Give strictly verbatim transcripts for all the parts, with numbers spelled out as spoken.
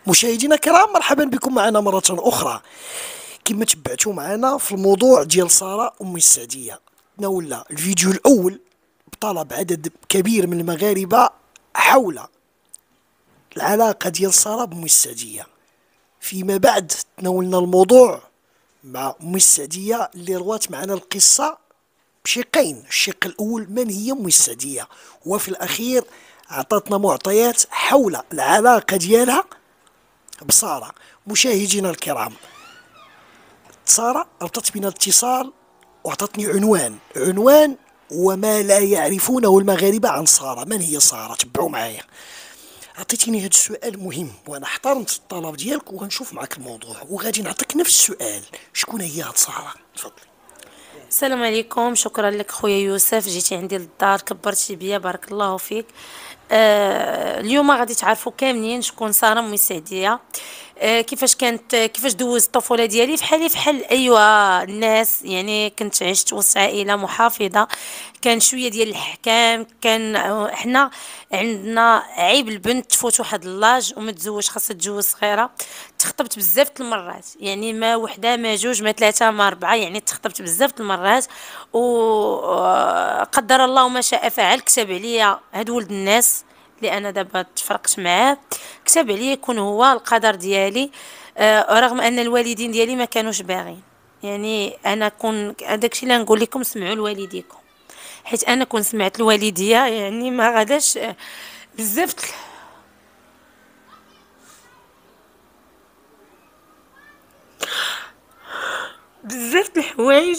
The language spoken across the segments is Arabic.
مشاهدينا الكرام، مرحبا بكم معنا مرة أخرى. كما تبعتوا معنا في الموضوع ديال سارة أم السعدية، تناولنا الفيديو الأول بطلب عدد كبير من المغاربة حول العلاقة ديال سارة بأم السعدية. فيما بعد تناولنا الموضوع مع أم السعدية اللي روات معنا القصة بشقين. الشق الأول من هي أم السعدية، وفي الأخير أعطتنا معطيات حول العلاقة ديالها بسارة. مشاهدينا الكرام، سارة ربطت بنا الاتصال وأعطتني عنوان عنوان وما لا يعرفونه المغاربة عن سارة. من هي سارة؟ تبعوا معايا. عطيتيني هذا السؤال مهم وانا احترمت الطلب ديالك وغنشوف معك الموضوع وغادي نعطيك نفس السؤال. شكون هي هاد سارة؟ تفضلي. السلام عليكم، شكرا لك خويا يوسف، جيتي عندي للدار، كبرتي بيا، بارك الله فيك. آه اليوم غادي تعرفوا كاملين شكون ساره ام السعديه. آه كيفاش كانت كيفاش دوزت الطفوله ديالي فحالي فحال ايوا الناس. يعني كنت عشت وسط عائله محافظه، كان شويه ديال الاحكام، كان احنا عندنا عيب البنت تفوت واحد اللاج وما تزوج، خاصها تتزوج صغيره. تخطبت بزاف د المرات، يعني ما وحده ما جوج ما ثلاثه ما اربعه، يعني تخطبت بزاف د المرات، وقدر الله ما شاء فعل. كتب عليا هاد ولد الناس اللي انا دابا تفرقت معاه، كتب عليا يكون هو القدر ديالي. آه رغم ان الوالدين ديالي ما كانوش باغين. يعني انا كون داكشي اللي نقول لكم سمعوا لوالديكم، حيت انا كون سمعت الوالديه يعني ما غاداش بزاف بزاف د الحوايج.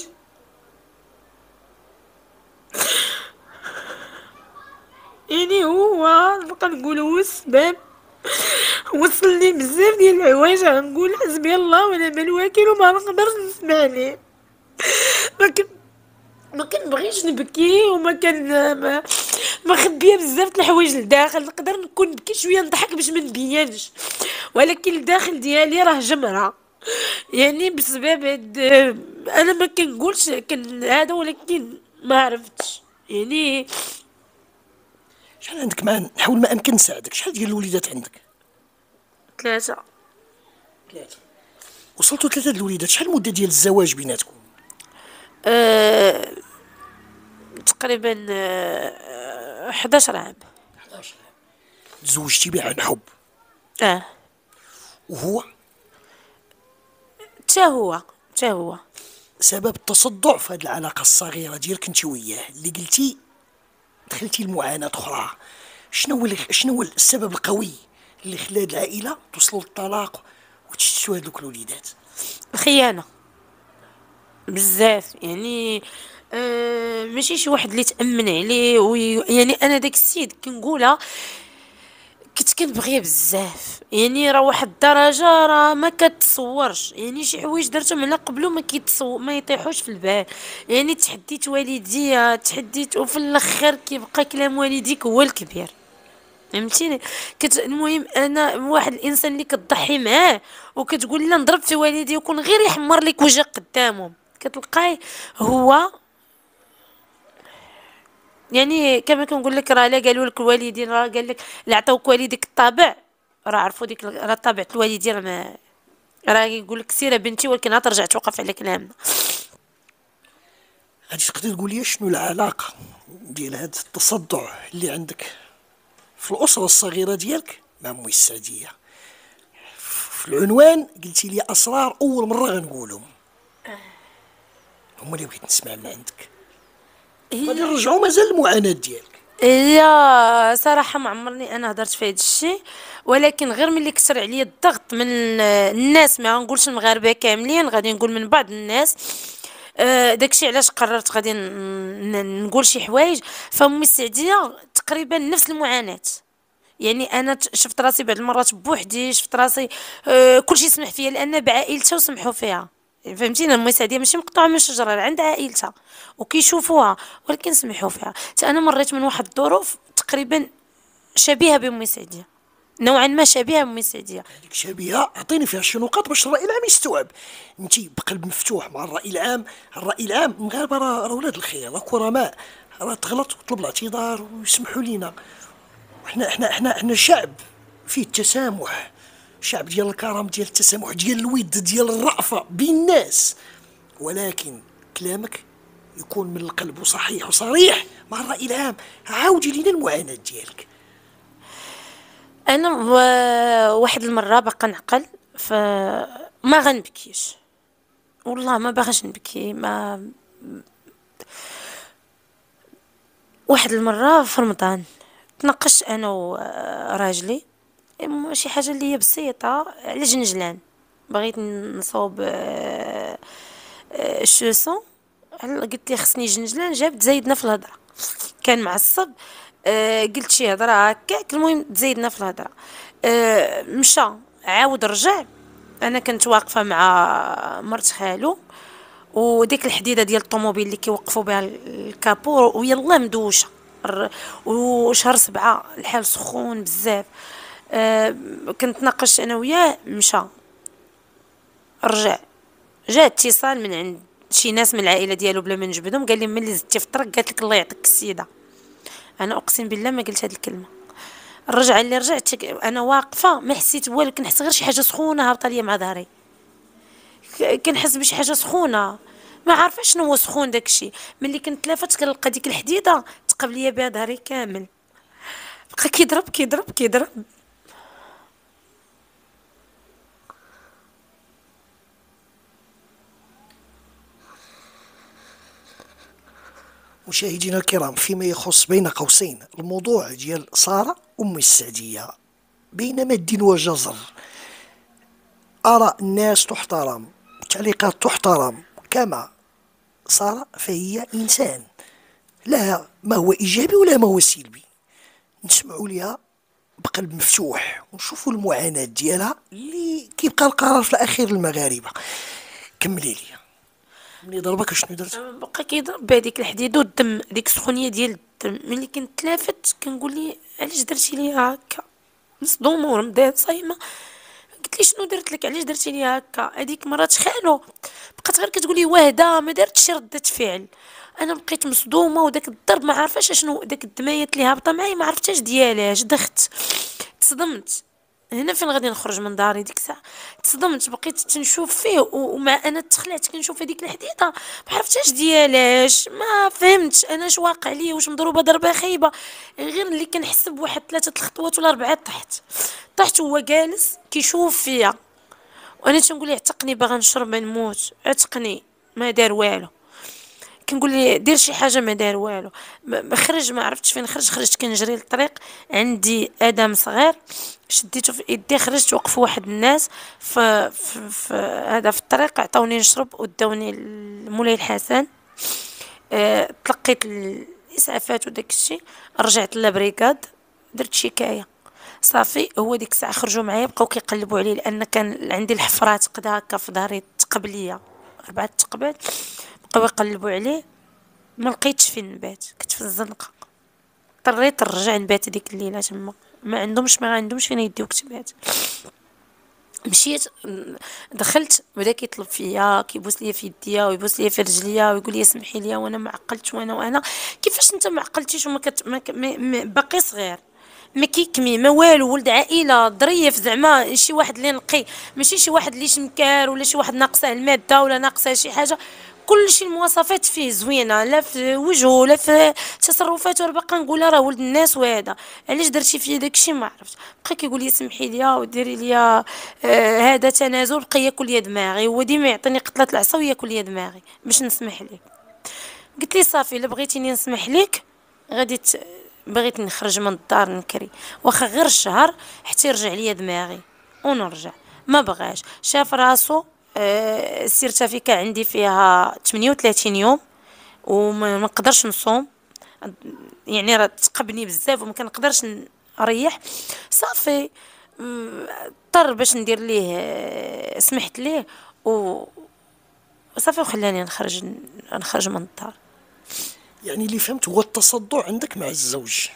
يعني هو نبقى نقول هو السبب، وصل لي بزاف ديال الحوايج غنقول حسبي الله ونعم الوكيل وما نقدرش نسمع ليه. ما كن ما كنبغيش نبكي، وما كان ما مخبيه بزاف د الحوايج لداخل. نقدر نكون نبكي شويه نضحك باش ما نبينش، ولكن الداخل ديالي راه جمره. يعني بسبب هاد انا ما كنقولش كان هذا، ولكن ما عرفتش يعني. شحال عندك؟ معنا نحاول ما امكن نساعدك. شحال ديال الوليدات عندك؟ ثلاثة. ثلاثة. وصلتوا ثلاثة د الوليدات. شحال المدة ديال الزواج بيناتكم؟ أه... تقريبا أه... حداش عام. حداش عام. تزوجتي به عن حب؟ اه. وهو؟ تا هو تا هو سبب التصدع في هذه العلاقة الصغيرة ديالك انت وياه اللي قلتي دخلتي لمعاناة أخرى، شنو هو شنو هو السبب القوي اللي خلى هاد العائلة توصلوا للطلاق وتشتتوا هذوك الوليدات؟ الخيانة بزاف. يعني أه ماشي شي واحد اللي تأمن عليه وي... يعني انا داك السيد كنقولها كنت كنبغيه بزاف. يعني راه واحد الدرجه راه ما كتصورش، يعني شي حوايج درتهم على قبلو ما كيتصو ما يطيحوش في البال. يعني تحديت والديا تحديت، وفي الاخر كيبقى كلام والديك هو الكبير، فهمتيني. كت المهم انا واحد الانسان اللي كتضحي معاه وكتقول لا نضرب في والدي وكون غير يحمر لك وجهك قدامهم، كتلقاي هو. يعني كما كنقول لك راه لا قالوا لك الوالدين، راه قال لك لا عطاوك والديك الطابع، راه عرفوا ديك راه طابعة الوالدين راه ما راه يقول لك سيره بنتي، ولكن عاد ترجع توقف على كلامنا. غادي تقدر تقول لي شنو العلاقة ديال هاد التصدع اللي عندك في الأسرة الصغيرة ديالك مع أمي السعدية؟ في العنوان قلتي لي أسرار أول مرة غنقولهم، هما اللي بغيت نسمع من عندك. غادي نرجعوا مازال المعاناة ديالك. يا صراحة ما عمرني انا هضرت في هذا الشيء، ولكن غير ملي كثر عليا الضغط من الناس، ما غنقولش المغاربه كاملين، غادي نقول من بعض الناس. آه داكشي علاش قررت غادي نقول شي حوايج. فامي السعديه تقريبا نفس المعاناه. يعني انا شفت راسي بعض المرات بوحدي، شفت راسي آه كلشي سمح فيا لان بعائلتها وسمحوا فيها. فهمتينا، امي سعديه ماشي مقطوعه من الشجره، عند عائلتها وكيشوفوها، ولكن سمحوا فيها. حتى انا مريت من واحد الظروف تقريبا شبيهه بامي سعديه، نوعا ما شبيهه بامي سعديه. هذيك شبيهة، اعطيني فيها شي نقاط باش الرأي العام يستوعب. انت بقلب مفتوح مع الرأي العام. الرأي العام المغاربة راه ولاد الخير، راه كرماء، راه تغلط وطلب الاعتذار ويسمحوا لينا. احنا احنا احنا احنا شعب فيه التسامح. شعب ديال الكرم، ديال التسامح، ديال الود، ديال الرأفة بين الناس. ولكن كلامك يكون من القلب وصحيح وصريح مع الرأي العام. عاودي لينا المعاناة ديالك. انا و- واحد المره باقا نعقل، فما غنبكيش، والله ما باغاش نبكي. ما واحد المره في رمضان تناقشت انا وراجلي، م- شي حاجه اللي هي بسيطه على جنجلان. بغيت نصوب آه، آه، الشوسون. هل- قلت لي خصني جنجلان، جاب تزايدنا في الهضره، كان معصب. آه قلت شي هضره هكاك، المهم تزايدنا في الهضره. آه مشى، عاود رجع. انا كنت واقفه مع مرت خالو، وديك الحديده ديال الطوموبيل اللي كيوقفوا بها الكابور ويلا مدوشه. الر- وشهر سبعة الحال سخون بزاف. آه كنت ناقش انا وياه، مشى رجع. جا اتصال من عند شي ناس من العائله ديالو بلا ما نجبدهم، قال لي ملي زدتي في الطريق قالت لك الله يعطيك السيده. انا اقسم بالله ما قلت هاد الكلمه. الرجعه اللي رجعت انا واقفه ما حسيت والو، كنحس غير شي حاجه سخونه هابطه ليا مع ظهري. ك- كنحس بشي حاجه سخونه، ما عارفه شنو هو سخون داكشي. ملي كنت لافت كنلقى ديك الحديده تقب ليا بها ظهري كامل، بقى كيضرب كيضرب كيضرب. مشاهدينا الكرام، فيما يخص بين قوسين الموضوع ديال سارة أم السعدية، بين مد وجزر، آراء الناس تحترم، تعليقات تحترم. كما سارة فهي إنسان، لها ما هو إيجابي ولا ما هو سلبي. نسمعوا لها بقلب مفتوح ونشوفوا المعاناة ديالها اللي كيبقى القرار في الأخير المغاربة. كملي لي، ملي ضربك شنو درت؟ بقى كيضرب بهذيك الحديد والدم، ديك السخونيه ديال الدم. ملي كنت لافت كنقول لي علاش درتي ليا هكا، مصدومه ورمضان صايمه. قلت لي شنو درت لك، علاش درتي لي هكا؟ هذيك مرات خالو بقات غير كتقولي واهده، ما دارتش شي ردة فعل. انا بقيت مصدومه، وداك الضرب ما عارفاش شنو، داك الدمايات اللي هابطه معايا ما عرفتهاش ديالاش. دخت تصدمت، هنا فين غادي نخرج من داري ديك الساعه. تصدمت، بقيت تنشوف فيه و- ومع انا تخلعت كنشوف هذيك الحديده ما عرفتهاش ديالاش، ما فهمتش انا اش واقع ليه، واش مضروبه ضربه خايبه. غير اللي كنحسب بواحد ثلاثه الخطوات ولا اربعه طحت. طحت وهو جالس كيشوف فيا، وانا تنقول ليه عتقني باغا نشرب نموت، عتقني. ما دار والو. كنقول ليه دير شي حاجه، ما دار والو. ما ما خرج، ما عرفتش فين خرج. خرجت كنجري للطريق، عندي ادم صغير شديته في يدي، خرجت وقفوا واحد الناس ف, ف, ف هذا في الطريق، عطاوني نشرب وداوني لمولاي الحسن. أه تلقيت الاسعافات وداك الشيء، رجعت للبريكاد، درت شكايه. صافي هو ديك الساعه خرجوا معايا، بقاو كيقلبوا عليه لان كان عندي الحفرات قد هكا في ظهري تقبليه، اربعه تقبات. بقاو يقلبوا عليه، ما لقيتش فين نبات، كنت في الزنقه. اضطريت نرجع نبات ديك الليله تما، ما عندهمش ما عندهمش فين يديوك تبات. مشيت، دخلت بدا كيطلب فيا، كيبوس ليا في يديا ويبوس ليا في رجليا ويقول لي سمحي لي، وانا ما عقلتش. وانا وانا كيفاش انت ما عقلتيش وما كت... ما... ك- ما... ما... باقي صغير، ما كيكمي ما والو، ولد عائله ظريف زعما، شي واحد اللي نقي، ماشي شي واحد اللي شمكار ولا شي واحد ناقصه الماده ولا ناقصه شي حاجه. كل شي المواصفات فيه زوينه، لا في وجهه لا في تصرفاته. راه باقا نقولها راه ولد الناس. وهذا علاش درتي فيا داكشي ما عرفت. بقى كيقول لي سمحي لي وديري لي آه هذا تنازل. بقى ياكل لي دماغي، هو ديما يعطيني قطله العصا وياكل لي دماغي باش نسمح ليه. قلت لي صافي الا بغيتيني نسمح لك غادي ت... بغيت نخرج من الدار نكري، واخا غير الشهر حتى يرجع ليا دماغي ونرجع. ما بغاش، شاف راسو. آه السيرتافيكا عندي فيها ثمانية وثلاثين يوم وما نقدرش نصوم، يعني راه تقبني بزاف وما كنقدرش نريح. صافي م- اضطر باش ندير ليه، آه، سمحت ليه و صافي وخلاني نخرج نخرج من الدار. يعني اللي فهمت هو التصدع عندك مع الزوج.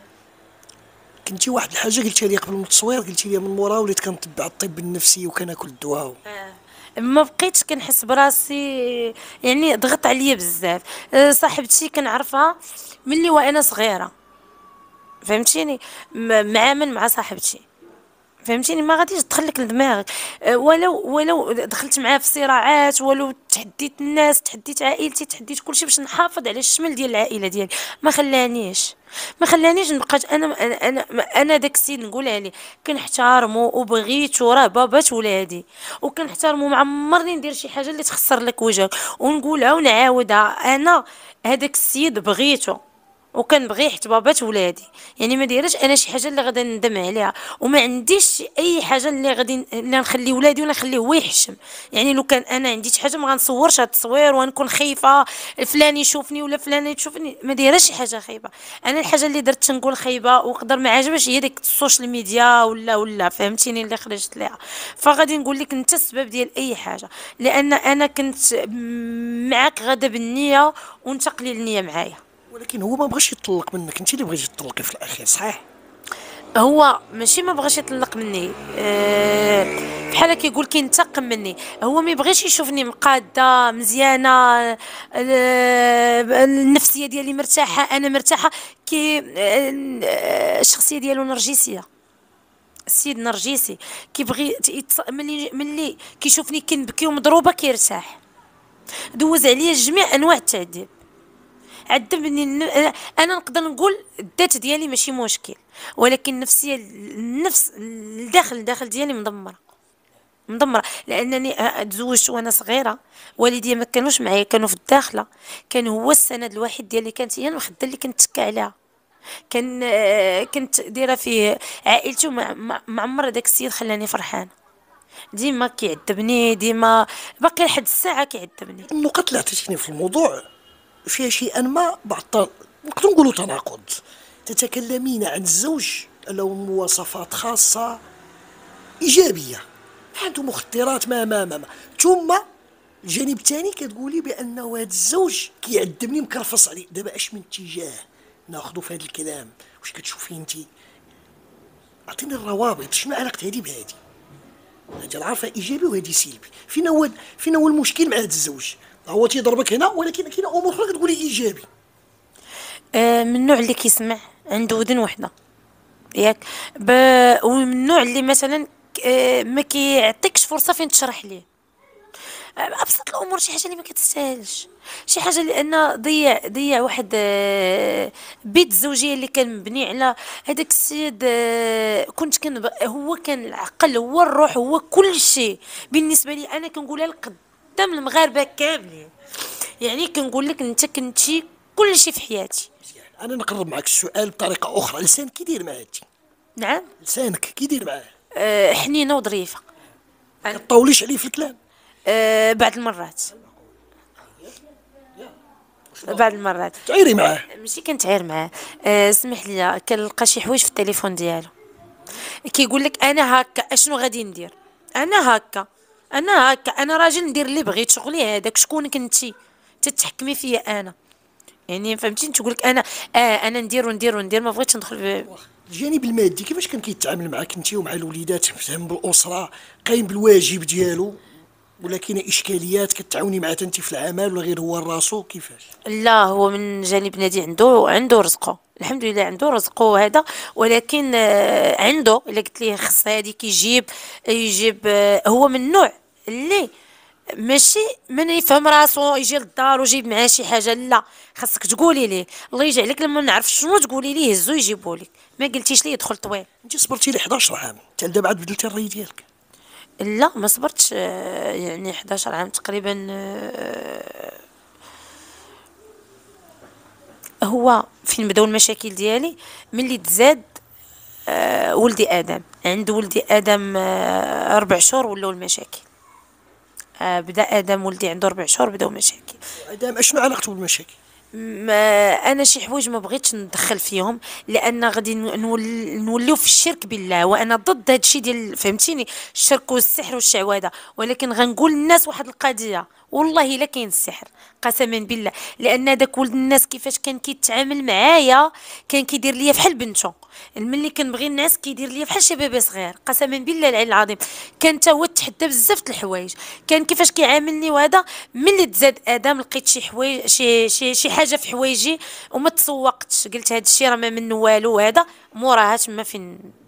كنتي واحد الحاجه قلتيها لي قبل من التصوير، قلتي لي من مورا وليت كنتبع الطب النفسي وكناكل الدواء. ما بقيتش كنحس براسي، يعني ضغط عليا بزاف. أه، صاحبتي كنعرفها ملي وانا صغيره، فهمتيني. م- مع من مع صاحبتي، فهمتيني، ما غاديش تدخل لك لدماغك. أه، ولو ولو دخلت معاه في صراعات، ولو تحديت الناس، تحديت عائلتي، تحديت كلشي باش نحافظ على الشمل ديال العائله ديالي، ما خلانيش ما خلانيش نبقى انا انا انا, أنا داك السيد نقولها ليه، كنحتارمو وبغيتو، راه بابات ولادي، وكنحتارمو، ما عمرني ندير شي حاجه اللي تخسر لك وجهك، ونقولها ونعاودها. انا هذاك السيد بغيتو وكنبغي حيت بابات ولادي، يعني ما دايرش انا شي حاجه اللي غادي ندم عليها، وما عنديش اي حاجه اللي غادي ن- اللي نخلي ولادي ولا نخليه هو يحشم. يعني لو كان انا عندي شي حاجه ما غنصورش هاد التصوير ونكون خايفه فلان يشوفني ولا فلانه تشوفني، ما دايرش شي حاجه خايبه. انا الحاجه اللي درت تنقول خايبه وقدر ما عجبش هي ديك السوشيال ميديا ولا ولا فهمتيني اللي خرجت ليها. فغادي نقول لك انت السبب ديال اي حاجه، لان انا كنت م- معاك غدا بالنيه وانت قليل النيه معايا. ولكن هو ما بغاش يطلق منك، انت اللي بغيتي تطلقي في الاخير، صحيح؟ هو ماشي ما بغاش يطلق مني، أه بحال كيقول كينتقم مني. هو ما يبغيش يشوفني مقاده مزيانه، أه النفسيه ديالي مرتاحه، انا مرتاحه. كي أه الشخصيه ديالو نرجسيه، السيد نرجسي، كيبغي يتص- ملي ملي كيشوفني كنبكي ومضروبه كيرتاح. دوز عليا جميع انواع التعذيب، عذبني. الن- انا نقدر نقول الذات ديالي ماشي مشكل، ولكن النفسيه، النفس الداخل الداخل ديالي مدمره، مدمره. لانني تزوجت وانا صغيره، والدي ما كانوش معايا، كانوا في الداخله. كان هو السند الوحيد ديالي، كانت هي المخده اللي كنت تكا عليها. كان آه، كنت دايره فيه عائلتي، وما ما ما عمر داك السيد خلاني فرحانه. ديما كيعذبني، ديما باقي لحد الساعه كيعذبني. النقط اللي عطيتيني في الموضوع فيها شيئا ما بعض الط- نقدر نقولوا تناقض. تتكلمين عن الزوج له مواصفات خاصة إيجابية، عنده مخدرات ما ما ما, ما. ثم الجانب الثاني كتقولي بأنه هذا الزوج كيعذبني مكرفص عليه. دابا اش من اتجاه ناخذ في هذا الكلام؟ واش كتشوفي انت؟ اعطيني الروابط، شنو علاقة هذه بهذه؟ هذه العارفة ايجابي وهذه سلبي. فين هو فين هو المشكل مع هذا الزوج؟ هو تيضربك هنا، ولكن كاين امور اخرى كتقولي ايجابي. آه، من النوع اللي كيسمع، عنده ودن وحده، ياك، ب... ومن النوع اللي مثلا آه، ما كيعطيكش فرصه فين تشرح ليه. آه، ابسط الامور، شي حاجه اللي ما كتستاهلش، شي حاجه لان ضيع ضيع واحد آه، بيت الزوجيه اللي كان مبني على هذاك السيد. آه، كنت كان هو كان العقل، هو الروح، هو كل شيء بالنسبه لي. انا كنقولها لك قدام المغاربه كاملين، يعني كنقول لك انت كنتي كل شيء في حياتي. انا نقرب معك السؤال بطريقه اخرى. لسانك كيدير مع هادي؟ نعم. لسانك كيدير معاه؟ أه، حنينه وظريفه. أنا- كطوليش عليه في الكلام؟ أه، بعض المرات، بعض المرات تعيري معاه؟ ماشي كنتعاير معاه. أه، سمح لي، كنلقى شي حوايج في التليفون ديالو، كيقول لك انا هكا اشنو غادي ندير، انا هكا، انا هكا، انا راجل ندير اللي بغيت، شغلي هذاك، شكون كنتي تتحكمي فيا انا؟ يعني فهمتيني، تقول لك انا اه انا ندير وندير وندير، ما بغيتش ندخل في. الجانب المادي كيفاش كان كيتعامل معاك انت ومع الوليدات؟ فهم بالاسره، قايم بالواجب ديالو، ولا كاينه اشكاليات كتعاوني معاه انت في العمل، ولا غير هو راسو كيفاش؟ لا، هو من جانب نادي عنده عنده رزقه، الحمد لله عنده رزقه هذا. ولكن آه، عنده، الا قلت ليه خص هادي كيجيب، يجيب. آه، هو من النوع اللي ماشي من يفهم راسو يجي للدار ويجيب معاه شي حاجه، لا، خاصك تقولي ليه. الله يجعلك لما نعرف شنو تقولي ليه هزو يجيبوا لك، ما قلتيش ليه يدخل طويل. انت صبرتي لي حداش عام، حتى دابا عاد بدلتي الراي ديالك؟ لا، ما صبرتش، آه، يعني حداش عام تقريبا. آه، هو فين بداو المشاكل ديالي؟ ملي تزاد آه، ولدي ادم، عند ولدي ادم آه، ربع شهور ولاو المشاكل. آه، بدا ادم ولدي عنده ربع شهور بداو مشاكل. ادم اشنو علاقته بالمشاكل؟ ما انا شي حوايج ما بغيتش ندخل فيهم، لان غادي نول نوليو في الشرك بالله، وانا ضد هذا الشيء ديال فهمتيني الشرك والسحر والشعوذه. ولكن غنقول للناس واحد القضيه، والله الا كاين السحر، قسما بالله. لان داك ولد الناس كيفاش كان كيتعامل معايا، كان كيدير ليا بحال بنته. ملي كنبغي الناس كيدير ليا بحال شي بيبي صغير، قسما بالله العلي العظيم. كان تا هو تحدى بزاف د الحوايج، كان كيفاش كيعاملني. وهذا ملي تزاد ادم لقيت شي حوايج، شي شي شي حاجه في حوايجي وما تسوقتش، قلت هذا الشيء راه ما منه والو، هذا موراها تما فين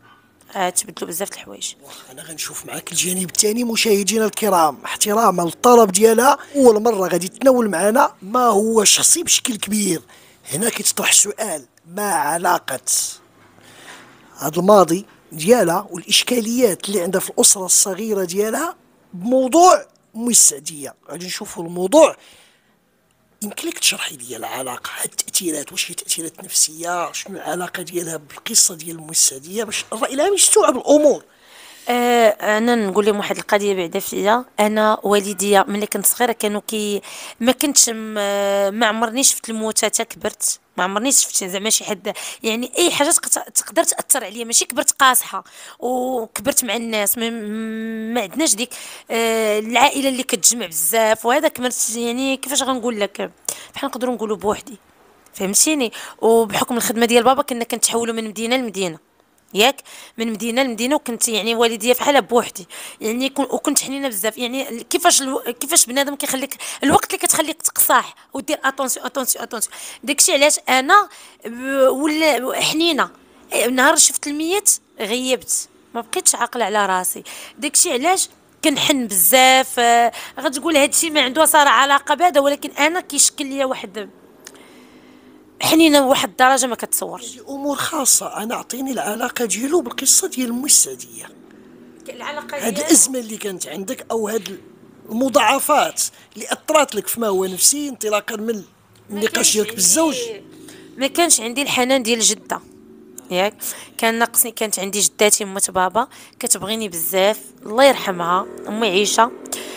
آه تبدلوا بزاف د الحوايج. انا غنشوف معاك الجانب الثاني مشاهدينا الكرام، احتراما للطلب ديالها. اول مره غادي تناول معنا ما هو شخصي بشكل كبير. هنا كيتطرح السؤال، ما علاقه هذا الماضي ديالها والاشكاليات اللي عندها في الاسره الصغيره ديالها بموضوع امي السعديه؟ غادي نشوفوا الموضوع. يمكن لك تشرحي لي العلاقه، هاد التاثيرات واش هي تاثيرات نفسيه؟ شنو العلاقه ديالها بالقصه ديال امي السعديه باش الراي العام يستوعب الامور؟ آه انا نقول لهم واحد القضيه بعدا فيا. انا والديا ملي كنت صغيره كانوا كي ما كنتش ما عمرني شفت الموت حتى كبرت، ما عمرني شفت زعما شي حد يعني اي حاجه تقدر تاثر عليا. ماشي كبرت قاصحه وكبرت مع الناس، ما, ما عندناش ديك آه العائله اللي كتجمع بزاف وهذا. كبرت يعني كيفاش غنقول لك، بحال نقدروا نقولوا بوحدي، فهمتيني. وبحكم الخدمه ديال بابا كنا كنتحولوا من مدينه لمدينه، ياك من مدينه لمدينه. وكنت يعني والديا فحال بوحدي يعني، وكنت حنينه بزاف. يعني كيفاش الو... كيفاش بنادم كيخليك الوقت اللي كتخليك تقصاح ودير اتونسيون اتونسيون اتونسيون. داكشي علاش انا ولا حنينه. نهار شفت الميت غيبت، ما بقيتش عاقله على راسي. داكشي علاش كنحن بزاف. آه، غتقول هادشي ما عنده صراحه علاقه بهذا، ولكن انا كيشكل ليا واحد حنينه بواحد الدرجه ما كتصورش. هذه امور خاصه. انا اعطيني العلاقه ديالو بالقصه ديال امي السعديه، العلاقه هاد ديالو الازمه اللي كانت عندك او هاد المضاعفات اللي اثرت لك فيما هو نفسي، انطلاقا من النقاش ديالك بالزوج. ما كانش عندي الحنان ديال جده، ياك كان ناقصني. كانت عندي جداتي مت بابا كتبغيني بزاف، الله يرحمها امي عيشه.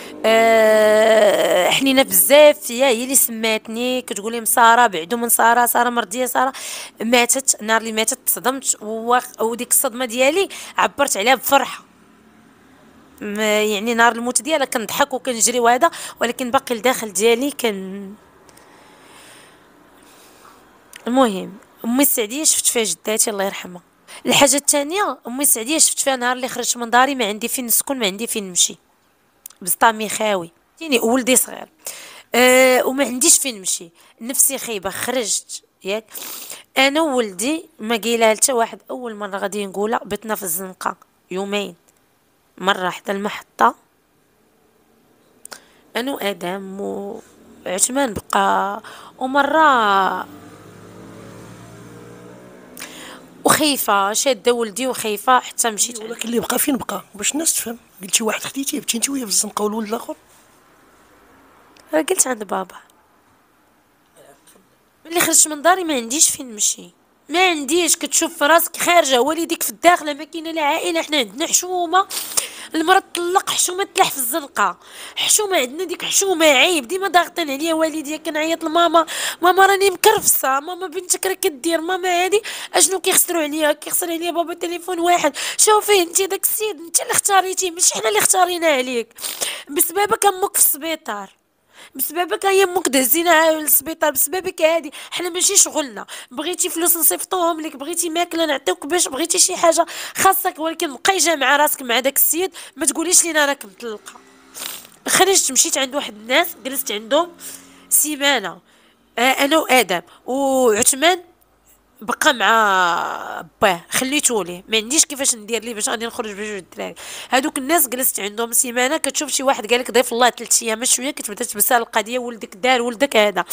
أه حنينه بزاف فيا، هي اللي سماتني كتقول لي ساره بعدو من ساره، ساره مرضيه، ساره ماتت. النهار اللي ماتت تصدمت، وديك الصدمه ديالي عبرت عليها بفرحه. يعني نهار الموت ديالها كنضحك وكنجري وهذا، ولكن باقي الداخل ديالي كان. المهم امي السعديه شفت فيها جداتي الله يرحمها. الحاجه الثانيه امي السعديه شفت فيها نهار اللي خرجت من داري، ما عندي فين نسكن، ما عندي فين نمشي، بسطامي خاوي تيني ولدي صغير. أه وما عنديش فين نمشي، نفسي خايبه. خرجت ياك انا وولدي، ما قايلها حتى واحد. اول مره غادي نقولها، بتنا في الزنقه يومين، مره حدا المحطه انا وادم وعثمان بقى، ومره وخايفه شاده ولدي وخايفه حتى مشيت. ولكن اللي بقى فين بقى باش الناس تفهم؟ قلتي واحد خديتيه بنتي انت وهي في الزنقه والولد الاخر؟ قلت عند بابا ملي خرجت من داري ما عنديش فين نمشي، ما عنديش. كتشوف في راسك خارجه والديك في الداخله، ما كاينه لا عائله. حنا عندنا حشومه، المرض طلق حشومه تلاح في الزنقه، حشومه عندنا ديك حشومه عيب. ديما ضاغطين عليا والديا، كنعيط لماما، ماما راني مكرفسه، ماما بنتك راه كدير، ماما هادي اشنو كيخسروا عليا؟ كيخسر عليا بابا تليفون واحد. شوفي انت داك السيد انت اللي اختاريتيه، ماشي حنا اللي اختارينا عليك. بسببك امك في السبيطار، بسببك هي امك دهزينا للسبيطار، بسببك هادي. حنا ماشي شغلنا. بغيتي فلوس نصيفطوهم لك، بغيتي ماكله نعطيوك، باش بغيتي شي حاجه خاصك، ولكن بقاي جامعه راسك مع داك السيد. ما تقوليش لينا راك مطلقه. خرجت مشيت عند واحد الناس، جلست عندهم سيمانه. آه انا وادم وعثمان بقى مع باه، خليتو ليه. ما عنديش كيفاش ندير ليه باش غادي نخرج بجوج الدراري. هادوك الناس جلست عندهم سيمانه. كتشوف شي واحد قالك ضيف الله ثلاث ايام شويه، كتبدا تبسال القضيه. ولدك دار، ولدك هذا.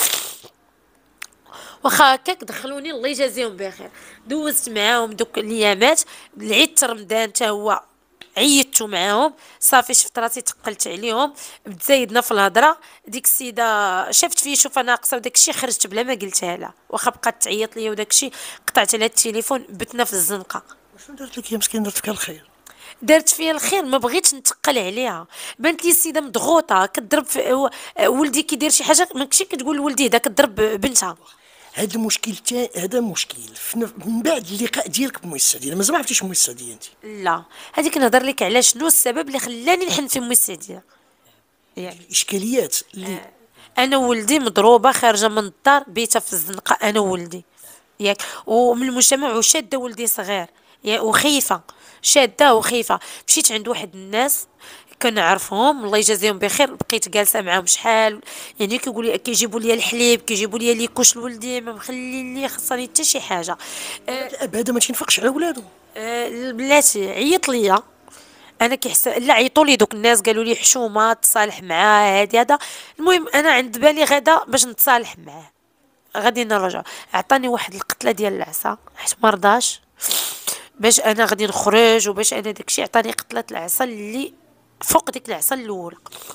واخا هكاك دخلوني الله يجازيهم بخير. دوزت معاهم دوك الايامات. العيد رمضان حتى هو عيطتو معاهم، صافي شفت راسي تقلت عليهم، تزايدنا في الهضره. ديك السيده شافت فيا شوفه ناقصه وداك الشيء، خرجت بلا ما قلتها لها، واخا بقات تعيط ليا وداك الشيء. قطعت على التليفون، بتنا في الزنقه. شنو دارت لك يا مسكين؟ درت فيها الخير؟ دارت فيا الخير، ما بغيتش نتقل عليها. بانت لي السيده مضغوطه كضرب في ولدي كيدير شي حاجه، ماكشي كتقول لولدي هدا كضرب بنتها. هذا المشكل تا هذا مشكل من بعد اللقاء ديالك بمي السعديه. مازال ما عرفتيش مي السعديه انت؟ لا هذيك نهضر لك على شنو السبب اللي خلاني نحن في مي السعديه. يعني الاشكاليات اللي آه. انا وولدي مضروبه خارجه من الدار، بيتها في الزنقه انا وولدي ياك، ومن المجتمع، وشاده ولدي صغير وخيفه، شاده وخيفه. مشيت عند واحد الناس كنعرفهم الله يجازيهم بخير، بقيت جالسه معاهم شحال، يعني كيقول لي كيجيبوا لي الحليب، كيجيبوا لي ليكوش لولدي، ما مخلي لي خصني حتى شي حاجه. أه الاب هذا ما تينفقش على ولادو. أه بلاتي عيط ليا، انا كيحس لا عيطوا لي دوك الناس قالوا لي حشومه تصالح معاه هادي هذا. المهم انا عند بالي غدا باش نتصالح معاه، غادي نرجع. عطاني واحد القتله ديال العصا حيت ما رضاش باش انا غادي نخرج، وباش انا داكشي عطاني قتله العصا اللي فوق ديك العصا الاولى.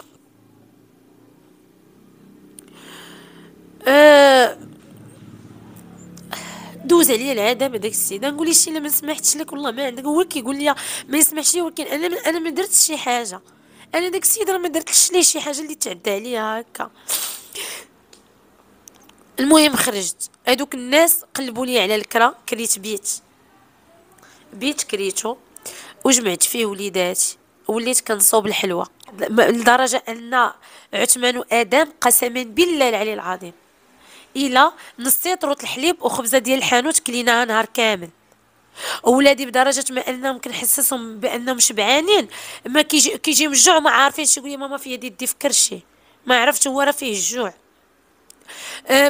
أه دوز عليا العذاب هذاك السيد، نقول ليه شي لا ما سمحتش لك والله ما عندك. هو كيقول لي ما يسمحش لي، ولكن انا انا ما درتش شي حاجه، انا داك السيد راه ما درتلش ليه شي حاجه اللي تعدى عليا هكا. المهم خرجت، هادوك الناس قلبوا لي على الكرا، كريت بيت بيت كريتو وجمعت فيه وليداتي، وليت كنصوب الحلوى لدرجه ان عثمان وادم قسما بالله العلي العظيم الى نص طروط الحليب وخبزه ديال الحانوت كليناها نهار كامل. اولادي بدرجه ما انهم كنحسسهم بانهم شبعانين، ما كيجي كيجي من الجوع ما عارفينش، يقول لي ماما في يدي يدي في كرشي، ما عرفت هو راه فيه الجوع. أه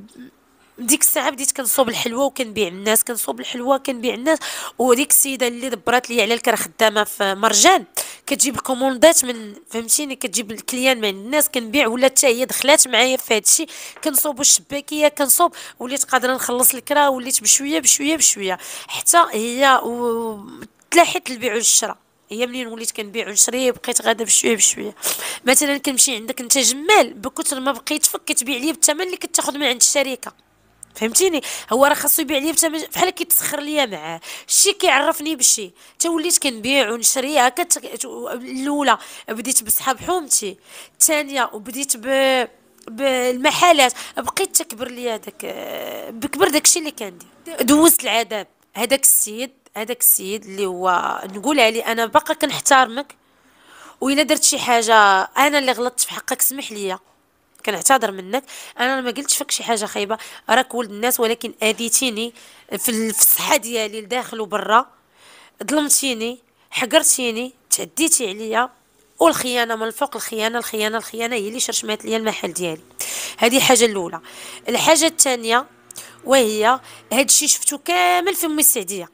ديك الساعه بديت كنصوب الحلوى وكنبيع الناس، كنصوب الحلوى كنبيع الناس. وديك السيده اللي دبرات لي على الكرا خدامه في مرجان، كتجيب الكوموندات من فهمتيني، كتجيب الكليان من الناس كنبيع، ولا حتى هي دخلات معايا في هادشي. كنصوب الشباكيه كنصوب، وليت قادره نخلص الكرا، وليت بشويه بشويه بشويه حتى هي و... تلاحيت البيع والشراء. هي منين وليت كنبيع ونشري بقيت غادا بشويه بشويه. مثلا كنمشي عندك انت جمال، بكثر ما بقيت فك كتبيع لي بالثمن اللي كتاخذ من عند الشركه، فهمتيني. هو راه خاصو يبيع لي بثمن بحال كيتسخر ليا معاه، الشي كيعرفني بشي. حتى وليت كنبيع ونشري هكا. الاولى بديت بصحاب حومتي، الثانيه وبديت ب بالمحلات، بقيت تكبر ليا داك بكبر داكشي اللي كندير. دوزت العذاب. هذاك السيد هذاك السيد اللي هو نقول عليه انا باقا كنحترمك، وإلا درت شي حاجه انا اللي غلطت في حقك سمح ليا، كنعتذر منك، انا ما قلتش فيك شي حاجه خايبه، راك ولد الناس، ولكن اذيتيني في في الصحه ديالي لداخل وبرا، ظلمتيني، حقرتيني، تعديتي عليا. والخيانه من الفوق، الخيانه الخيانه الخيانه هي اللي شرشمات ليا المحل ديالي. هذه الحاجه الاولى. الحاجه الثانيه وهي هاد الشيء شفتو كامل في ام السعديه،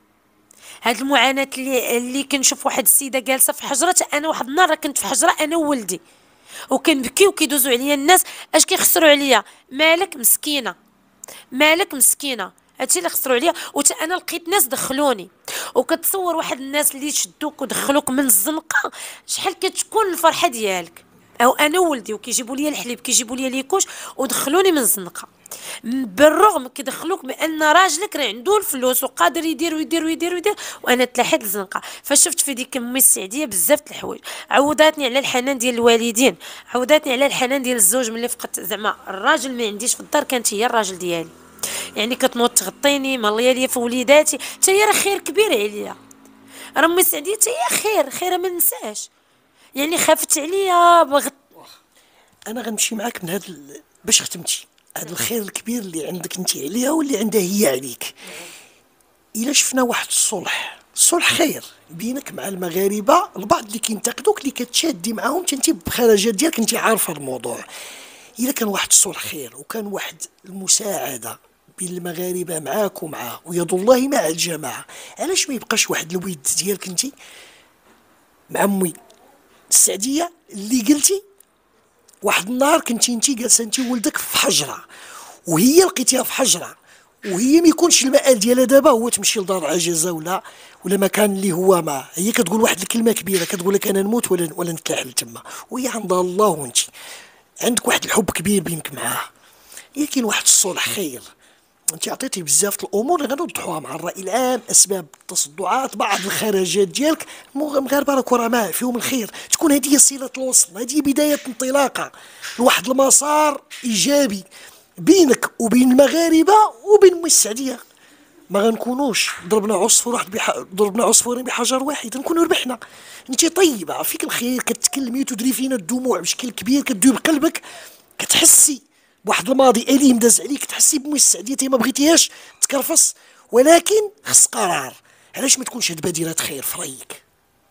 هاد المعاناه اللي اللي كنشوف واحد السيده جالسه في حجره. انا واحد النهار كنت في حجره انا وولدي، وكنبكي وكيدوزوا عليا الناس اش كيخسروا عليا، مالك مسكينه مالك مسكينه، هادشي اللي خسروا عليا. وتا انا لقيت ناس دخلوني، وكتصور واحد الناس اللي شدوك ودخلوك من الزنقه، شحال كتكون الفرحه ديالك. او انا ولدي وكيجيبوا لي الحليب كيجيبوا لي ليكوش ودخلوني من الزنقه، بالرغم كيدخلوك بان راجلك راه عنده الفلوس وقادر يدير ويدير ويدير ويدير، وانا تلاحيت الزنقه. فشفت في ديك امي السعديه بزاف د الحوايج، عوداتني على الحنان ديال الوالدين، عوداتني على الحنان ديال الزوج. ملي فقدت زعما الراجل ما عنديش في الدار، كانت هي الراجل ديالي، يعني كتنوض تغطيني، ماليه ليا في وليداتي، حتى هي راه خير كبير عليا. راه امي السعديه حتى هي خير خير ما ننساش، يعني خافت عليا بغت. انا غنمشي معاك من هذا ال... باش ختمتي هذا الخير الكبير اللي عندك انت عليها واللي عندها هي عليك. الا شفنا واحد الصلح، الصلح خير بينك مع المغاربه، البعض اللي كينتقدوك اللي كتشادي معاهم انت بخرجات ديالك انت عارفه الموضوع. الا كان واحد الصلح خير، وكان واحد المساعده بين المغاربه معاك ومعاه، ويد الله مع الجماعه، علاش ما يبقاش واحد الود ديالك انت مع امي السعديه اللي قلتي واحد النهار كنتي انت جالسه انت وولدك في حجره، وهي لقيتيها في حجره، وهي ما يكونش المآل ديالها دابا هو تمشي لدار عجزه ولا ولا مكان اللي هو ما، هي كتقول واحد الكلمه كبيره، كتقول لك انا نموت ولا ولا نتلاحل تما، وهي عندها الله وانت عندك واحد الحب كبير بينك معاها. هي كاين واحد الصلح خير. انت عطيتي بزاف الامور اللي غنوضحوها مع الراي العام، اسباب التصدعات، بعض الخرجات ديالك، المغاربه راه كرماء فيهم الخير، تكون هذه هي صله الوصل، هذه بدايه انطلاقه لواحد المسار ايجابي بينك وبين المغاربه وبين ام السعديه. ما غنكونوش ضربنا عصفور واحد بح... ضربنا عصفورين بحجر واحد، نكونوا ربحنا. انت طيبه فيك الخير، كتكلمي وتدري فينا الدموع بشكل كبير، كدوي بقلبك، كتحسي بواحد الماضي اليم داز عليك، تحسي بمي السعديه تي ما بغيتيهاش تكرفص، ولكن خص قرار. علاش ما تكونش هاد بادره خير في رايك؟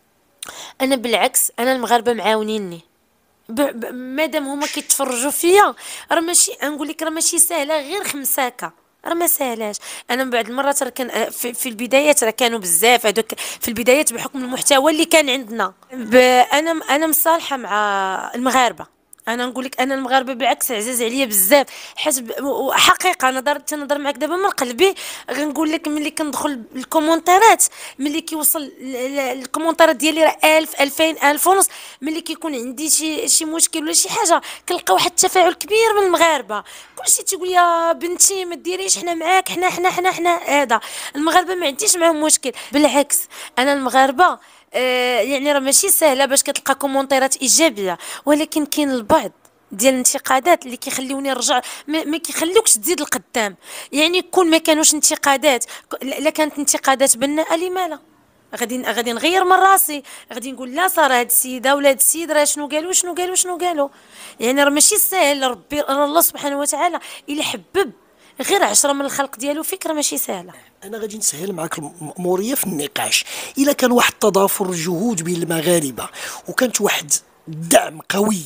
انا بالعكس، انا المغاربه معاونيني. ب... ب... مادام هما كيتفرجوا فيا، راه ماشي نقول لك، راه ماشي سهله غير خمساكه، راه ما سهلاش. انا من بعد المرات راه كان في, في البدايات راه كانوا بزاف هذوك في البدايات بحكم المحتوى اللي كان عندنا. ب... انا انا مصالحه مع المغاربه. انا نقول لك انا المغاربه بالعكس عزاز عليا بزاف، حيت ب- و- حقيقه انا دار تنهضر معاك دابا من قلبي. غنقول لك ملي كندخل الكومونتيرات، ملي كيوصل ال- ال- الكومونتيرات ديالي راه ألف ألفين ألف ونص، ملي كيكون عندي شي شي مشكل ولا شي حاجه كنلقى واحد التفاعل كبير من المغاربه. كلشي تيقول يا بنتي ما ديريش، حنا معاك، حنا حنا حنا حنا هذا. المغاربه ما عنديش معاهم مشكل، بالعكس. انا المغاربه آه، يعني راه ماشي سهله باش كتلقى كومونتيرات ايجابيه، ولكن كاين البعض ديال الانتقادات اللي كيخليوني نرجع، ما, ما كيخليوكش تزيد القدام. يعني كون ما كانوش انتقادات، ك- لا كانت انتقادات بناءه، لما لا؟ غادي غادي نغير من راسي، غادي نقول لا صار هاد السيده ولا هاد السيد راه شنو قالوا شنو قالوا شنو قالوا. يعني راه ماشي ساهل، ربي راه الله سبحانه وتعالى الا حبب غير عشرة من الخلق ديالو فيك، راه ماشي سهله. انا غادي نسهل معك الاموريه في النقاش. الا كان واحد تضافر الجهود بين المغاربه، وكانت واحد الدعم قوي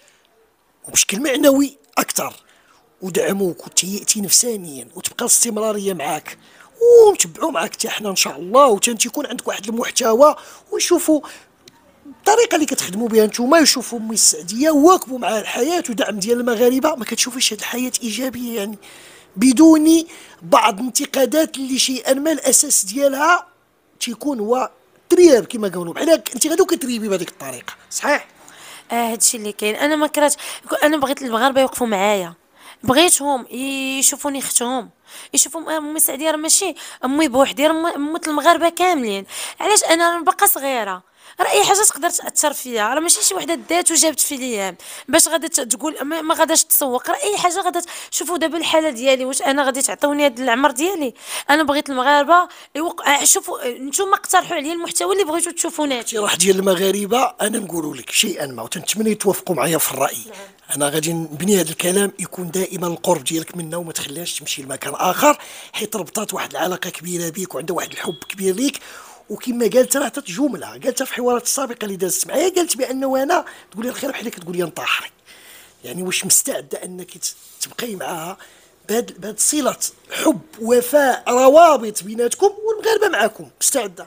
وبشكل معنوي اكثر، ودعموك وتهيئتي نفسانيا وتبقى الاستمراريه معاك، ونتبعوا معاك حتى حنا ان شاء الله، وتنتيكون عندك واحد المحتوى، ويشوفوا الطريقه اللي كتخدموا بها نتوما، يشوفوا امي السعديه وواكبوا مع الحياه ودعم ديال المغاربه. ما كتشوفيش هذه الحياه ايجابيه يعني بدون بعض الانتقادات اللي شيئا ما الاساس ديالها تيكون هو ترياب، كما قالوا بحال انت غادي كتريبي بهذيك الطريقه، صحيح؟ اه هادشي اللي كاين. انا ما كرهتش، انا بغيت المغاربه يوقفوا معايا، بغيتهم يشوفوني اختهم، يشوفوا امي سعديه راه ماشي امي بوحدي، راه أمي- امة المغاربه كاملين. علاش انا باقا صغيره، راه اي حاجه تقدر تاثر فيا، راه ماشي شي وحده دات وجابت في ليام باش غادي ت- تقول ما ما غاداش تسوق، راه اي حاجه غادا ت- شوفوا دابا الحاله ديالي، واش انا غادي تعطيوني هاد العمر ديالي؟ انا بغيت المغاربه يوق... آه، شوفوا نتوما اقترحوا عليا المحتوى اللي بغيتو تشوفوا ناتي. الاقتراح ديال المغاربه انا نقول لك شيئا ما، وتنتمنى يتوافقوا معايا في الراي. انا غادي نبني هذا الكلام يكون دائما القرب ديالك منا، وما تخليهاش تمشي لمكان اخر، حيت ربطات واحد العلاقه كبيره بيك وعندها واحد الحب كبير ليك. وكما قالت راه عطات جمله قالتها في الحوارات السابقه اللي دازت معايا، قالت بانه انا تقول لي الخير بحال اللي كتقول لي انطحري. يعني واش مستعده انك ت- تبقاي معاها بهاد بهاد صله حب وفاء روابط بيناتكم، والمغاربه معاكم مستعده؟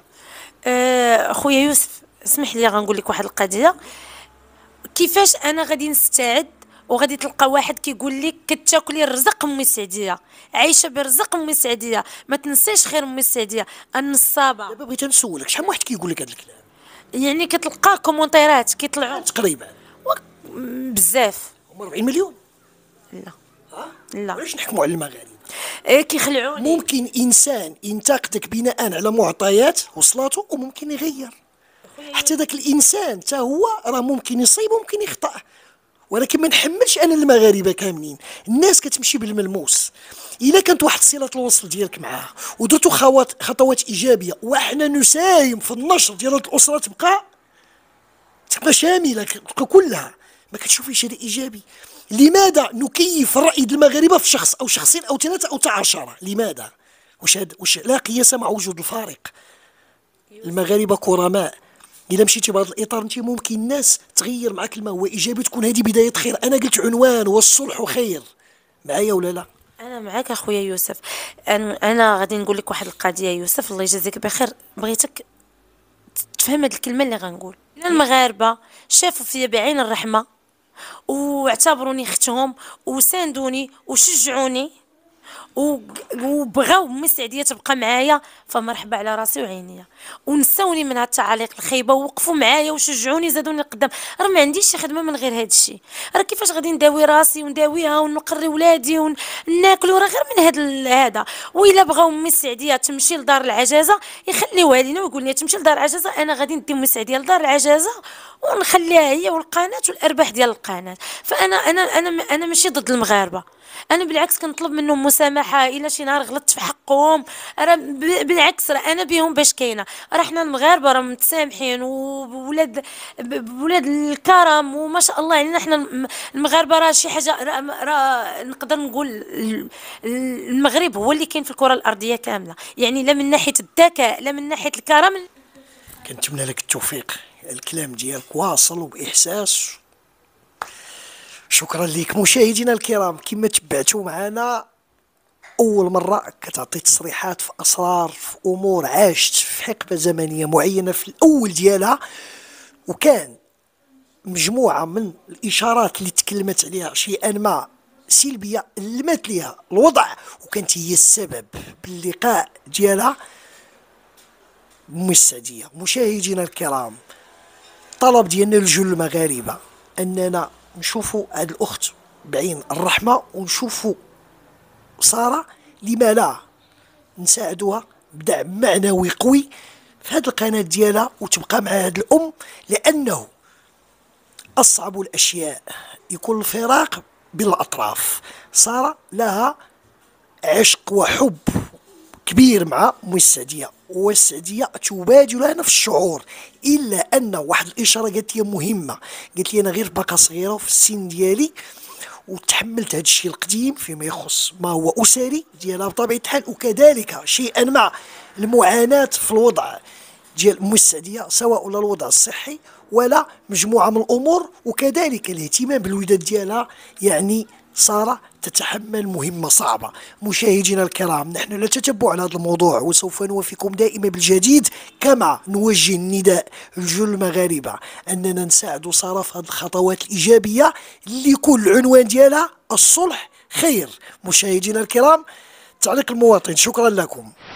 آه، خويا يوسف، اسمح لي غنقول لك واحد القضيه. كيفاش انا غادي نستعد وغادي تلقى واحد كيقول لك كتاكلي الرزق امي السعديه، عايشه برزق امي السعديه، ما تنسيش خير امي السعديه النصابه. دابا بغيت نسولك، شحال من واحد كيقول لك هذا الكلام؟ يعني كتلقى كومونتيرات كيطلعوا تقريبا وك- م- بزاف. هما أربعين مليون. لا ها؟ لا. علاش نحكموا على المغاربه؟ إيه كيخلعوني. ممكن انسان ينتقدك بناء على معطيات وصلاته، وممكن يغير. حتى ذاك الانسان حتى هو راه ممكن يصيب وممكن يخطأ، ولكن ما نحملش انا المغاربه كاملين. الناس كتمشي بالملموس. الا كانت واحد صله الوصل ديالك معاها ودرتو خطوات خطوات ايجابيه، وحنا نساهم في النشر ديال هاد الاسره، تبقى تبقى شامله، تبقى كلها. ما كتشوفيش هذا ايجابي؟ لماذا نكيف الراي ديال المغاربه في شخص او شخصين او ثلاثه او حتى عشره؟ لماذا؟ واش هاد واش لا قياس مع وجود الفارق؟ المغاربه كرماء. الا مشيتي بهذا الاطار انت ممكن الناس تغير معك الماء هو ايجابي، تكون هذه بدايه خير. انا قلت عنوان هو الصلح خير، معايا ولا لا؟ انا معاك اخويا يوسف. انا انا غادي نقول لك واحد القضيه يوسف، الله يجازيك بخير، بغيتك تفهم هاد الكلمه اللي غنقول. إلا المغاربه شافوا فيا بعين الرحمه واعتبروني اختهم وساندوني وشجعوني و- وبغاو امي السعديه تبقى معايا، فمرحبا على راسي وعينيا، ونساوني من هاد التعاليق الخايبه ووقفوا معايا وشجعوني زادوني لقدام. راه ما عنديش شي خدمه من غير هاد الشيء، راه كيفاش غادي نداوي راسي ونداويها ونقري ولادي وناكلوا، راه غير من هاد ال- هذا. وإلا بغاو امي السعديه تمشي لدار العجازه يخليوها لينا ويقول لي تمشي لدار العجازه، انا غادي ندي امي السعديه لدار العجازه ونخليها هي والقناه والارباح ديال القناه. فانا انا انا انا ماشي ضد المغاربه، انا بالعكس كنطلب منهم مسامحه الا شي نهار غلطت في حقهم. راه ب- بالعكس راه انا بهم باش كاينه، راه حنا المغاربه راه متسامحين وولاد بولاد الكرم وما شاء الله علينا. حنا الم- المغاربه راه شي حاجه، راه, راه نقدر نقول ال- المغرب هو اللي كاين في الكره الارضيه كامله، يعني لا من ناحيه الذكاء لا من ناحيه الكرم. كنتمنى لك التوفيق، الكلام ديالك واصل وبإحساس. شكرا ليك. مشاهدينا الكرام، كما تبعتوا معنا أول مرة كتعطي تصريحات في أسرار، في أمور عاشت في حقبة زمنية معينة في الأول ديالها، وكان مجموعة من الإشارات اللي تكلمت عليها شيئا ما سلبية لمت ليها الوضع، وكانت هي السبب باللقاء ديالها بأم السعدية. مشاهدينا الكرام، طلب ديالنا لجل المغاربة أننا نشوفوا هاد الأخت بعين الرحمة، ونشوفوا سارة لما لا نساعدوها بدعم معنوي قوي في هاد القناة ديالها، وتبقى مع هاد الأم، لأنه أصعب الأشياء يكون الفراق بين الأطراف. سارة لها عشق وحب كبير مع أم السعدية، والسعدية تبادلها نفس الشعور، إلا أن واحد الإشارة قالت لي مهمة، قالت لي أنا غير باقا صغيرة في السن ديالي وتحملت هذا الشيء القديم فيما يخص ما هو أسري ديالها بطبيعة الحال، وكذلك شيئا مع المعاناة في الوضع ديال أم السعدية، سواء الوضع الصحي ولا مجموعة من الأمور، وكذلك الاهتمام بالوداد ديالها. يعني سارة تتحمل مهمة صعبة. مشاهدينا الكرام، نحن نتتبع على هذا الموضوع وسوف نوافيكم دائما بالجديد، كما نوجه النداء لجل المغاربة أننا نساعدوا سارة في هذه الخطوات الإيجابية اللي كل العنوان ديالها الصلح خير. مشاهدينا الكرام، تعليق المواطن. شكرا لكم.